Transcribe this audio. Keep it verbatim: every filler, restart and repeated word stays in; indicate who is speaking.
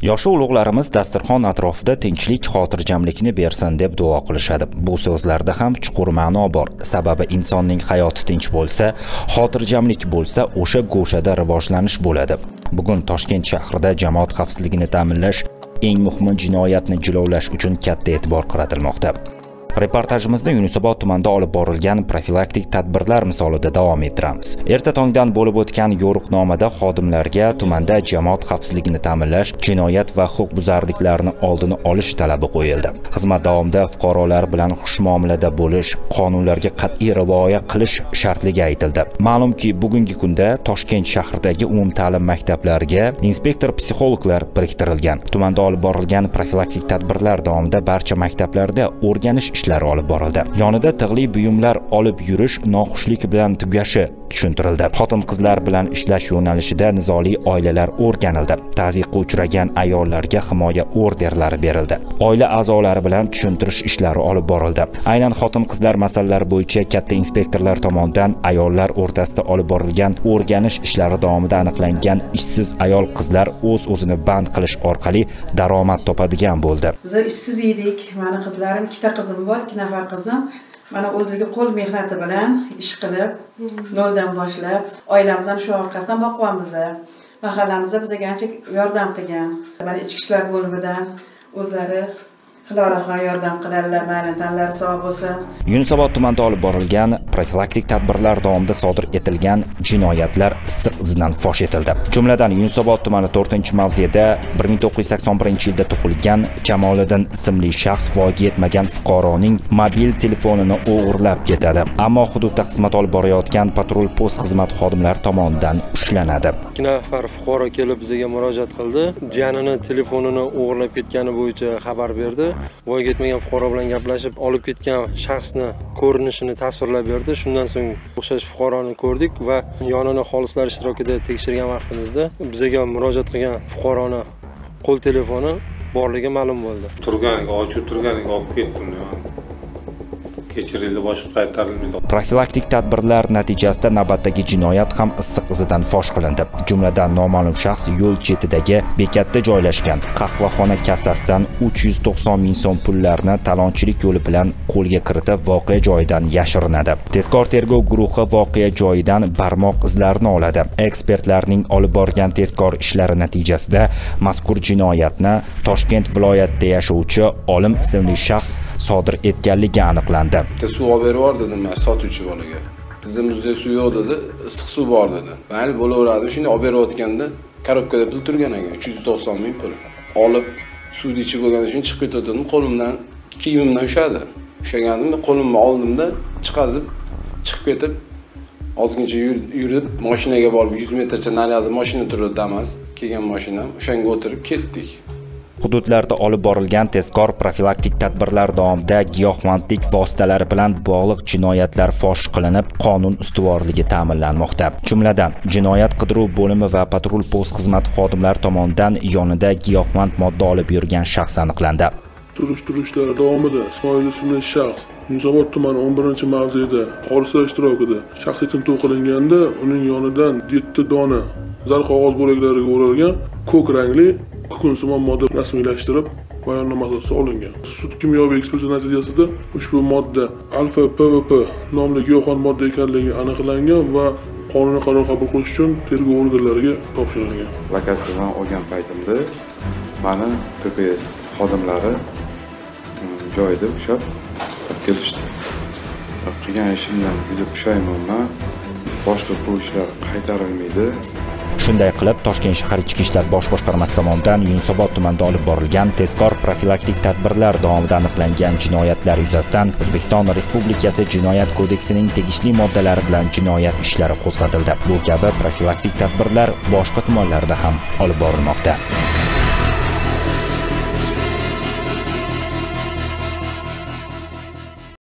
Speaker 1: Yoshi ulug'larimiz dasturxon atrofida tinchlik, xotirjamlikni bersin deb duo qilishadi. Bu so'zlarda ham chuqur ma'no bor. Sababi insonning hayoti tinch bo'lsa, xotirjamlik bo'lsa, o'sha go'shada rivojlanish bo'ladi. Bugun Toshkent shahrida jamoat xavfsizligini ta'minlash, eng muhimi jinoyatni jilovlash uchun katta e'tibor qaratilmoqda. Reportajimizda Yunusobod tumanida olib borilgan profilaktik tadbirlar misolida davom ettiramiz. Erta tongdan bo'lib o'tgan yo'riqnomada xodimlarga tumanda jamoat xavfsizligini ta'minlash, jinoyat va huquqbuzarliklarni oldini olish talabi qo'yildi. Xizmat davomida fuqarolar bilan xushmuomalada bo'lish, qonunlarga qat'iy rioya qilish shartligi aytildi. Ma'lumki, bugungi kunda Toshkent shahridagi umumta'lim maktablariga inspektor-psixologlar biriktirilgan. Tumanda olib borilgan profilaktik tadbirlar davomida barcha maktablarda o'rganish ishlari olib borildi. Yonida tig'li buyumlar olib yurish noxushlik bilan tugashi tushuntirildi. Xotin-qizlar bilan ishlash yo'nalishida nizoli oilalar o'rganildi. Ta'ziqqa uchragan ayollarga himoya orderlari berildi. Oila a'zolari bilan tushuntirish ishlari olib borildi. Aynan xotin-qizlar masalalari bo'yicha katta inspektorlar tomonidan ayollar o'rtasida olib borilgan o'rganish ishlari davomida aniqlangan ishsiz ayol qizlar o'z-o'zini band qilish orqali daromad topadigan bo'ldi.
Speaker 2: Biz ishsiz edik. Meni qizlarim, ikkita qizim bor, ikki nafar qizim. Mana o'zligi qo'l mehnati bilan ish qilib, noldan boshlab, oilamiz ham shu orqasidan boqyapmiz. Mahallamizda bizga ancha yordam qilgan. Mana ichki ishlar bo'limidan o'zlari qiloraxon yordam qiladilar, mana tanlari sog' bo'lsin.
Speaker 1: Yunusobod tumanida olib borilgan profilaktik tadbirlar davomida sodir etilgan jinoyatlar issiq izdan fosh etildi. Jumladan Yunusobod tumani to'rtinchi mavzeda bir ming to'qqiz yuz sakson birinchi yilda tug'ilgan Kamoliddin ismli shaxs voyaga yetmagan fuqaroning mobil telefonini o'g'irlab ketadi. Ammo hududda xizmat olib borayotgan patrul post xizmat xodimlari tomonidan ushlanadi.
Speaker 3: ikki nafar fuqaro kelib bizga murojaat qildi. Jiyanini telefonini o'g'irlab ketgani bo'yicha xabar berdi. Voyaga yetmagan fuqaro bilan gaplashib, olib ketgan shaxsni ko'rinishini tasvirlab berdi. Shundan so'ng o'xshash fuqaroni ko'rdik va yonini xolislar ishtirokida tekshirgan vaqtimizda bizga murojaat qilgan fuqaroni qo'l telefoni borligi ma'lum bo'ldi.
Speaker 4: Turganiga, ochib turganiga olib ketdim. Kechirildi, boshqa qaytarilmaydi.
Speaker 1: Profilaktik tadbirlar natijasida navbatdagi jinoyat ham issiq izidan fosh qilindi. Jumladan noma'lum shaxs yo'l chetidagi bekatda joylashgan qahvaxona kassasidan uch yuz to'qson ming so'm pullarni talonchilik yo'li bilan qo'lga kiritib, voqea joyidan yashirinadi. Tezkor tergov guruhi voqea joyidan barmoq izlarini oladi. Ekspertlarning olib borgan tezkor ishlari natijasida mazkur jinoyatni Toshkent viloyatida yashovchi Olim ismli shaxs sodir etganligi aniqlandi.
Speaker 5: Suv olib berib dedim men sotuvchi bolaga. Bizimizda suv yo'q dedi, issiq suv bor dedi. Mayli bo'laveradi. Shuni olib berayotganda korobkada pul turgan ekan, uch yuz to'qson ming pul. Olib suvni ichib bo'lgani uchun chiqib ketdim, qo'limdan, kiyimimdan ushadi. Ushaganimda qo'limni oldimda chiqazib chiqib ketib, ozgincha yurib mashinaga borib yuz metrcha naryoqda mashina turibdi, Damas, kelgan mashina, o'shanga o'tirib ketdik.
Speaker 1: Hududlarda olib borilgan tezkor profilaktik tadbirlar davomida giyohvandlik vositalari bilan bog'liq jinoyatlar fosh qilinib, qonun ustuvorligi ta'minlanmoqda. Jumladan, jinoyat qidiruv bo'limi va patrul post xizmat xodimlari tomonidan yonida giyohvand modda olib yurgan shaxs aniqlandi.
Speaker 6: Surishtirishlar davomida Ismoil ismli shaxs Yunusobod tumani o'n birinchi mavzeda xolislar ishtirokida shaxsiy tintuv qilinganda, uning yonidan yetti dona zar qog'oz bo'laklariga o'ralgan ko'k rangli kukun modda rasmiylashtirib bayonnomasi solingan. Sud kimyoviy ekspertiza natijasida ushbu modda alfa P V P nomli giyohvand modda ekanligi aniqlangan va qonuniy qaror qabul qilish uchun tergov organlariga topshirilgan.
Speaker 7: Lokatsiyadan olgan paytimda meni P P S xodimlari joyida ushlab kelishdi. Qilgan ishimdan juda pushaymonman. Boshqa bu ishlar qaytarilmaydi.
Speaker 1: Shunday qilib, Toshkent shahar ichki ishlar bosh boshqarmasi tomonidan Yunusobod tumanida olib borilgan tezkor profilaktik tadbirlar davomida aniqlangan jinoyatlar yuzasidan O'zbekiston Respublikasi Jinoyat kodeksining tegishli moddalari bilan jinoyat ishlari qo'zg'atildi. Bu kabi profilaktik tadbirlar boshqa tumanlarda ham olib borilmoqda.